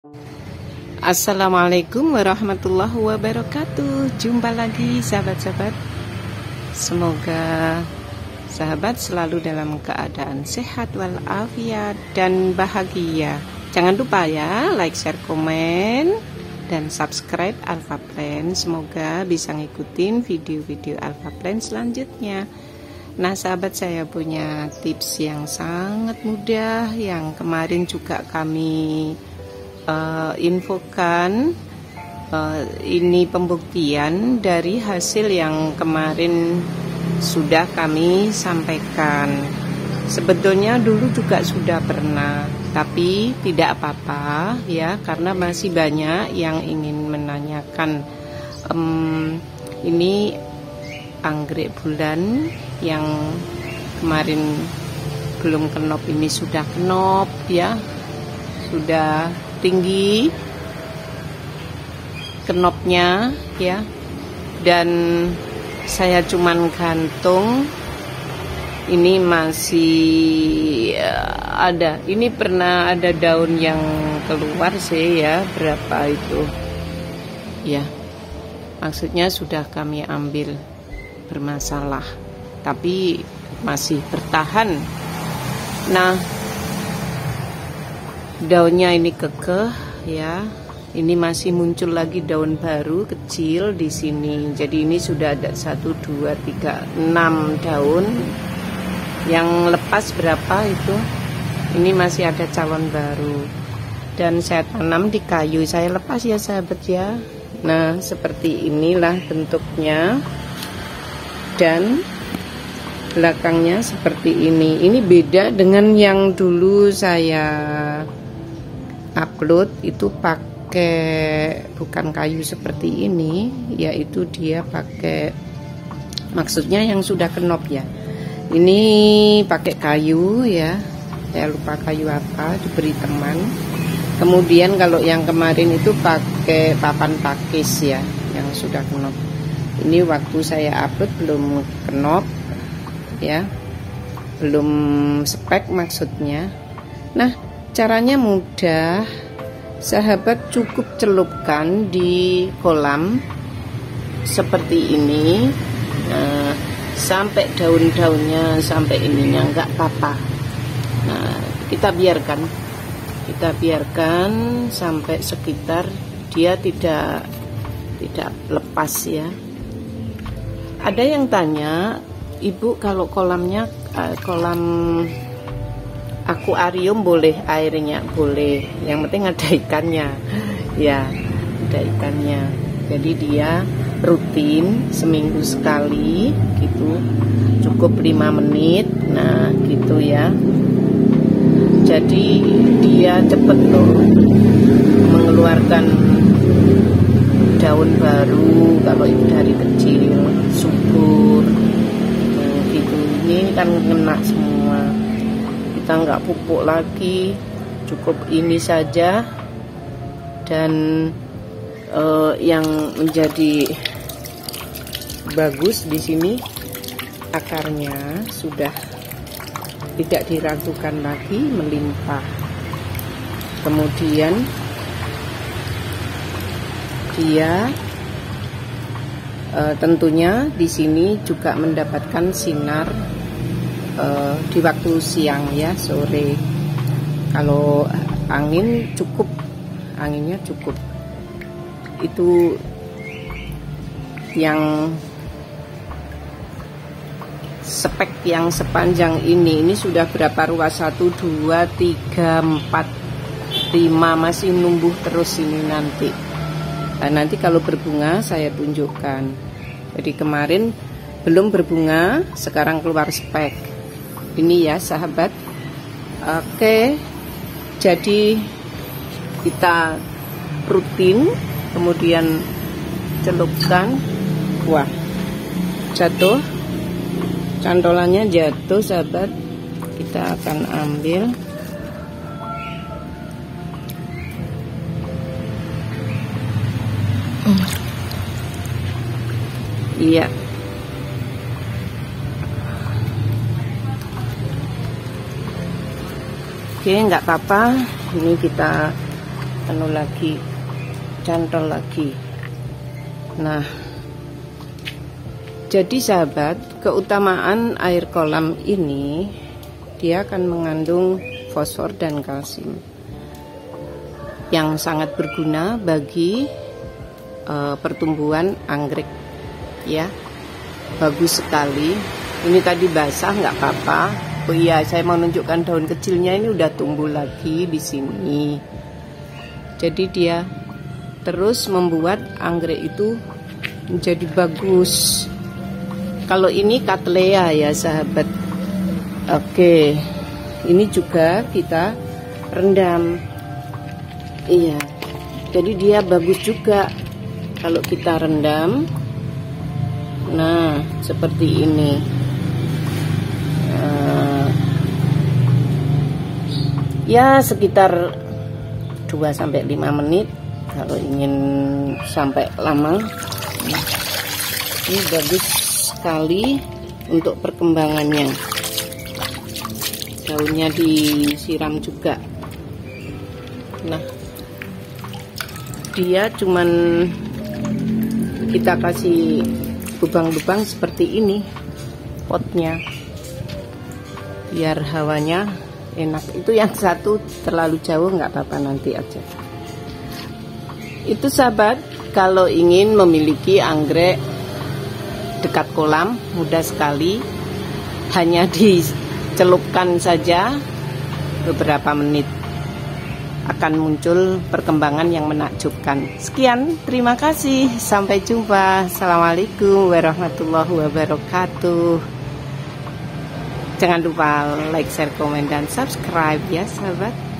Assalamualaikum warahmatullahi wabarakatuh. Jumpa lagi sahabat-sahabat. Semoga sahabat selalu dalam keadaan sehat walafiat dan bahagia. Jangan lupa ya, like, share, komen, dan subscribe Alpha Plan. Semoga bisa ngikutin video-video Alpha Plan selanjutnya. Nah sahabat, saya punya tips yang sangat mudah yang kemarin juga kami infokan. Ini pembuktian dari hasil yang kemarin sudah kami sampaikan. Sebetulnya dulu juga sudah pernah, tapi tidak apa-apa ya, karena masih banyak yang ingin menanyakan. Ini anggrek bulan yang kemarin belum kenop, ini sudah kenop ya, sudah tinggi kenopnya ya, dan saya cuman gantung. Ini masih ada, ini pernah ada daun yang keluar sih ya, berapa itu ya, maksudnya sudah kami ambil, bermasalah tapi masih bertahan. Nah daunnya ini kekeh ya, ini masih muncul lagi daun baru kecil di sini. Jadi ini sudah ada 1, 2, 3, 6 daun. Yang lepas berapa itu? Ini masih ada calon baru. Dan saya tanam di kayu, saya lepas ya sahabat ya. Nah seperti inilah bentuknya, dan belakangnya seperti ini. Ini beda dengan yang dulu saya upload, itu pakai bukan kayu seperti ini, yaitu dia pakai, maksudnya yang sudah kenop ya. Ini pakai kayu ya, saya lupa kayu apa, diberi teman. Kemudian kalau yang kemarin itu pakai papan pakis ya, yang sudah kenop. Ini waktu saya upload belum kenop ya, belum spek maksudnya. Nah caranya mudah sahabat, cukup celupkan di kolam seperti ini. Nah, sampai daun-daunnya, sampai ininya enggak apa-apa. Nah kita biarkan sampai sekitar dia tidak lepas ya. Ada yang tanya, ibu kalau kolamnya kolam akuarium boleh airnya? Boleh, yang penting ada ikannya ya, ada ikannya. Jadi dia rutin seminggu sekali gitu, cukup 5 menit. Nah gitu ya, jadi dia cepet loh mengeluarkan daun baru kalau itu dari kecil, subur gitu. Ini kan kena semua, kita nggak pupuk lagi, cukup ini saja. Dan yang menjadi bagus di sini, akarnya sudah tidak diragukan lagi, melimpah. Kemudian dia tentunya di sini juga mendapatkan sinar di waktu siang ya, sore. Kalau angin cukup, anginnya cukup. Itu yang spek yang sepanjang ini sudah berapa ruas? 1, 2, 3, 4, 5, masih numbuh terus ini nanti. Nah, nanti kalau berbunga saya tunjukkan. Jadi kemarin belum berbunga, sekarang keluar spek. Ini ya sahabat. Oke, jadi kita rutin, kemudian celupkan. Wah, jatuh, cantolannya jatuh sahabat. Kita akan ambil. Iya. Oke, nggak apa-apa. Ini kita anu lagi, cantol lagi. Nah, jadi sahabat, keutamaan air kolam ini, dia akan mengandung fosfor dan kalsium yang sangat berguna bagi pertumbuhan anggrek, ya. Bagus sekali. Ini tadi basah, nggak apa-apa. Oh iya, saya mau menunjukkan daun kecilnya, ini udah tumbuh lagi di sini. Jadi dia terus membuat anggrek itu menjadi bagus. Kalau ini Cattleya ya sahabat. Oke, ini juga kita rendam. Iya, jadi dia bagus juga kalau kita rendam. Nah, seperti ini. Ya sekitar 2-5 menit kalau ingin sampai lama. Ini bagus sekali untuk perkembangannya. Daunnya disiram juga. Nah, dia cuman kita kasih lubang-lubang seperti ini potnya biar hawanya enak. Itu yang satu terlalu jauh nggak apa-apa, nanti aja. Itu sahabat, kalau ingin memiliki anggrek dekat kolam mudah sekali, hanya dicelupkan saja beberapa menit akan muncul perkembangan yang menakjubkan. Sekian, terima kasih, sampai jumpa. Assalamualaikum warahmatullahi wabarakatuh. Jangan lupa like, share, komen, dan subscribe ya sahabat.